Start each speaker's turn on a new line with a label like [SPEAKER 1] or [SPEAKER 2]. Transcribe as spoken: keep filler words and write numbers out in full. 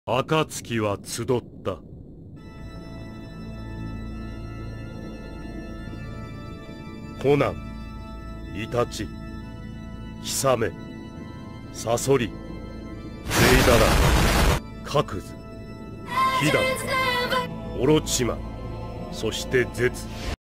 [SPEAKER 1] 暁は集った。コナン、イタチ、ヒサメ、サソリ、ゼイダラ、カクズ、ヒダン、オロチマ、そしてゼツ。